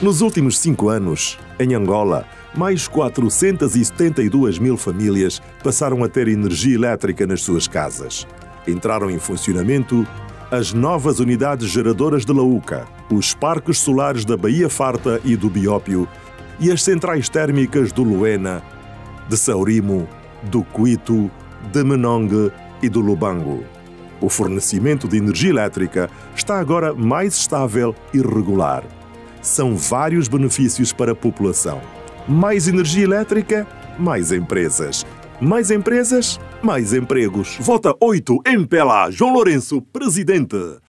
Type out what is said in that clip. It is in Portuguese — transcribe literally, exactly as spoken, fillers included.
Nos últimos cinco anos, em Angola, mais quatrocentas e setenta e duas mil famílias passaram a ter energia elétrica nas suas casas. Entraram em funcionamento as novas unidades geradoras de Lauca, os parques solares da Baía Farta e do Biópio e as centrais térmicas do Luena, de Saurimo, do Cuito, de Menongue e do Lubango. O fornecimento de energia elétrica está agora mais estável e regular. São vários benefícios para a população. Mais energia elétrica, mais empresas. Mais empresas, mais empregos. Vota oito, M P L A, João Lourenço, presidente.